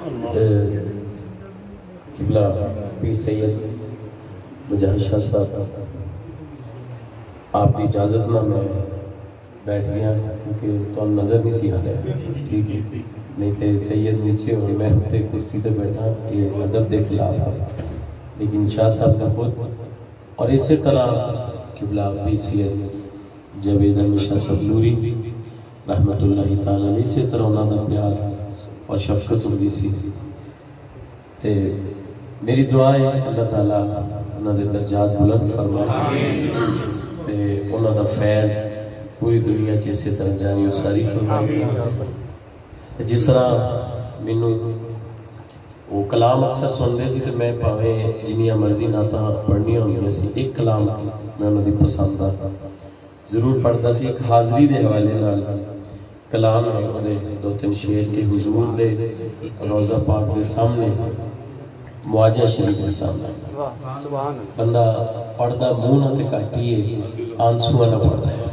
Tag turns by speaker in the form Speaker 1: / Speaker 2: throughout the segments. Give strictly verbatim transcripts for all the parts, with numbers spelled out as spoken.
Speaker 1: قبلہ پیر سید مجاہد شاہ صاحب آپ کی اجازت نہ میں بیٹھ گیا کیونکہ تو نظر نہیں سی آ رہا ٹھیک ہے نہیں تو سید نیچے اور میں ہوتے کرسی تے بیٹھا یہ ادب دے خلاف ہے لیکن شاہ صاحب نے خود اور اسی طرح قبلہ پیر سید جاوید احمد شاہ صاحب نوری رحمت اللہ تعالیٰ علیہ اسی طرح انہوں نے پیار اور شفقت ہوگی سی تے میری دعا ہے اللہ تعالیٰ انہوں نے درجات بلند فرمائے تے انہوں نے فیض پوری دنیا چیسے طرح جانی و ساری فرمائے جس طرح مینوں وہ کلام اکثر سن دے سی تے میں پاویں جنیاں مرضی ناتا پڑھنی ہوندیاں سی ایک کلام میں انہوں دی پسند دا ضرور پڑھتا سی ایک حاضری دے حوالے نال کلام ہے وہ دے دو تین شعر کے حضور دے روضہ پاک دے سامنے مواجہ شریف دے سامنے بندہ پڑھدا منہ نہ تے کٹیے آنسو والا پڑھدا ہے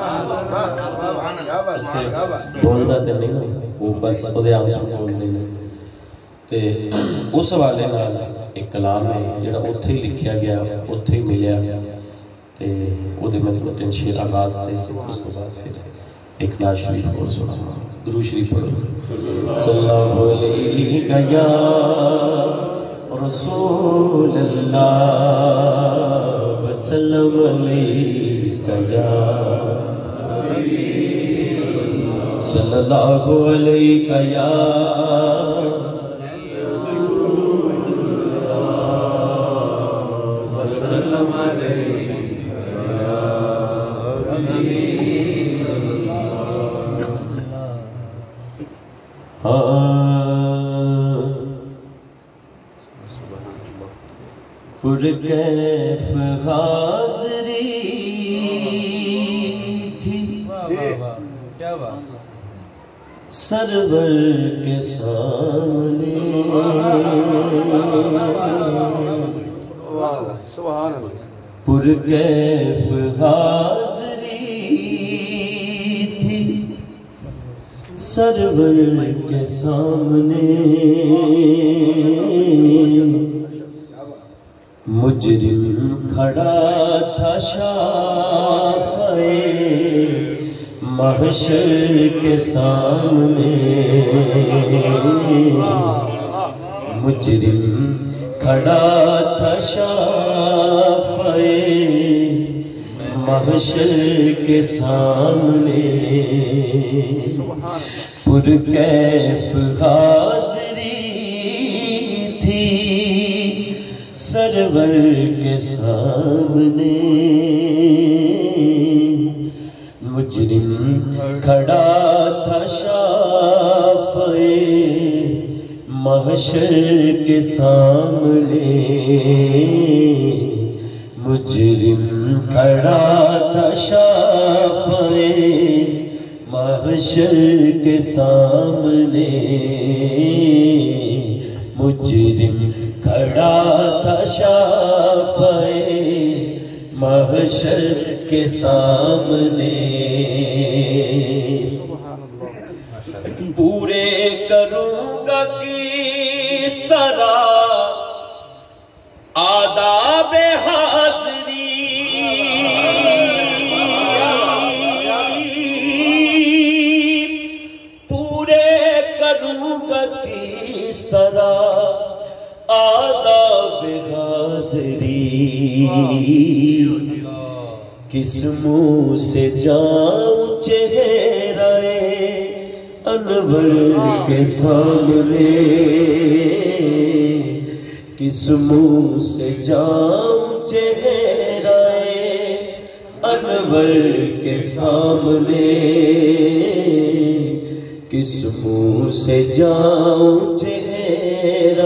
Speaker 1: بولدا تے نہیں وہ بس وہ دے آنسو بولدے نے تے اس حوالے نال ایک کلام ہے جڑا اوتھے ہی لکھیا گیا اوتھے ہی ملیا تے او دے میں دو تین شعر آغاز تے اس تو بعد پھر ایک نعت شریف اور سنا درود شریف پڑھو صلی اللہ علیہ یا رسول اللہ وسلم علیہ یا صلی اللہ علیہ یا وسلم علیہ پر کیف حاضری تھی سرور کے سامنے پر کیف حاضری تھی سرور کے سامنے مجرم کھڑا تھا شافعِ محشر کے سامنے مجرم کھڑا تھا شافعِ محشر کے سامنے پر کیف حاضری تھی سرور کے سامنے مجرم کھڑا تھا شافعِ محشر کے سامنے مجرم کھڑا تھا شافعِ محشر کے سامنے مجرم کھڑا تھا شافعِ محشر کے سامنے پورے کروں گا کس طرح آداب حاضری پورے کروں گا کس طرح آداب حاضری کس منہ سے جاؤں چہرہ انور کے سامنے کس منہ سے جاؤں چہرہ انور کے سامنے کس منہ سے جاؤں چہرہ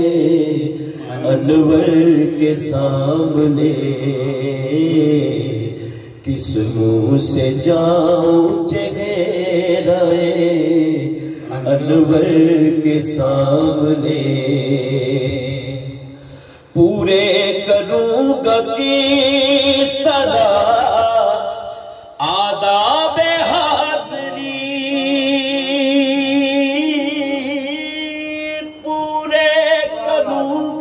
Speaker 1: انور کے سامنے کس منہ سے جاؤں چہرہ انور کے سامنے پورے کروں گا کس طرح آداب حاضری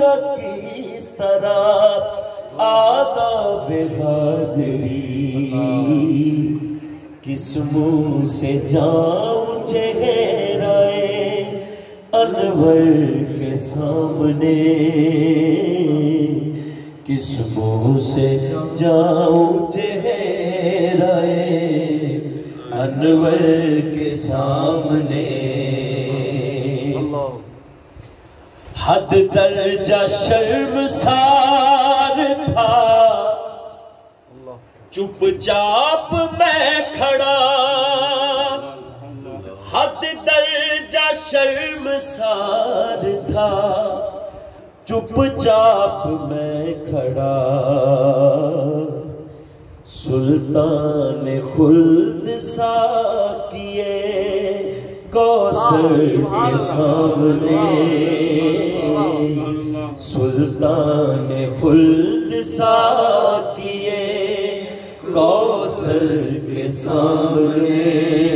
Speaker 1: گا کس طرح آداب حاضری، کس منہ سے جاؤں چہرائے انور کے سامنے، کس منہ سے جاؤں چہرائے انور کے سامنے۔ حد درجہ شرمسار تھا، چپ چاپ میں کھڑا، حد درجہ شرمسار تھا، چپ چاپ میں کھڑا، سلطان خلد ساقیے کوثر کے سامنے، سلطان خلد ساقیے کوثر کے سامنے،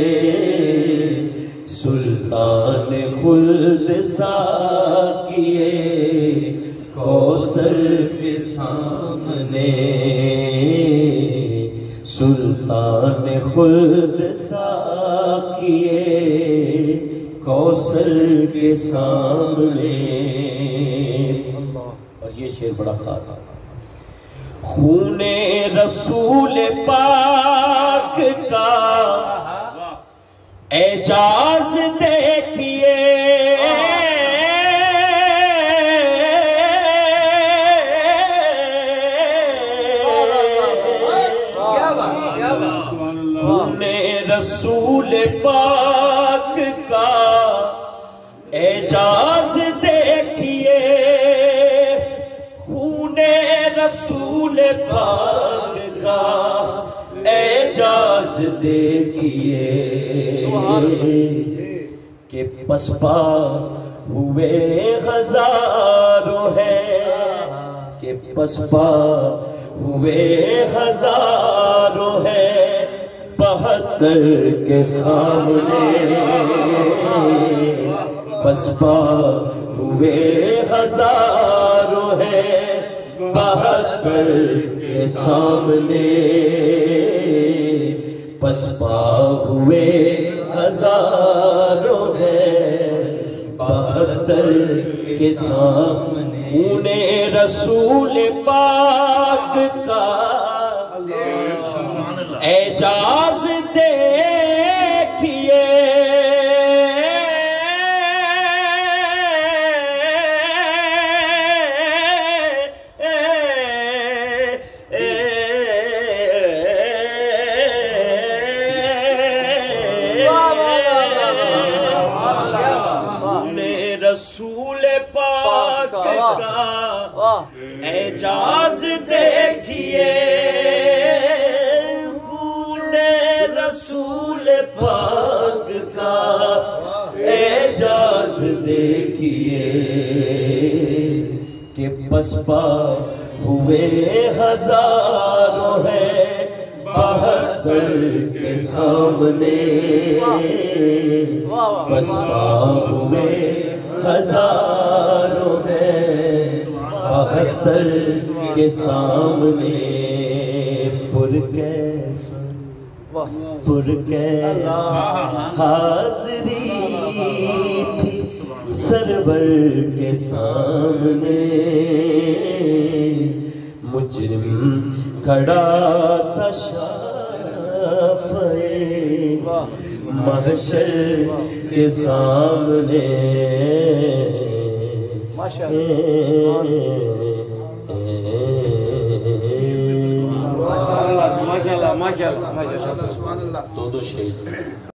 Speaker 1: سلطان خلد ساقیے کوثر کے سامنے، سلطان خلد ساقیے کوثر کے سامنے۔ اور یہ شعر بڑا خاص ہے۔ خون رسول پاک کا اعجاز دیکھیے، خون رسول پاک کا اعجاز دیکھیے، خون رسول پاک کا اعجاز دیکھیے، کہ پسپا ہوئے ہزاروں ہے، کہ پسپا ہوئے ہزاروں ہے بہتر کے سامنے، پسپا ہوئے ہزاروں ہے بہتر کے سامنے، پسپا ہوئے ہزاروں ہے بہتر کے سامنے، خون رسول پاک کا اعجاز دیکھیے، رسول پاک کا اعجاز دیکھیے، خون رسول پاک کا اعجاز دیکھیے، کہ پسپا ہوئے ہزاروں ہے بہتر کے سامنے، پسپا ہوئے ہزاروں ہے بہتر کے سامنے، پرکیف پرکیف حاضری تھی سرور کے سامنے، مجرم کھڑا تھا شافعِ محشر کے سامنے،
Speaker 2: ماشاءاللہ ماشاءاللہ ماشاءاللہ
Speaker 1: دو دو شعر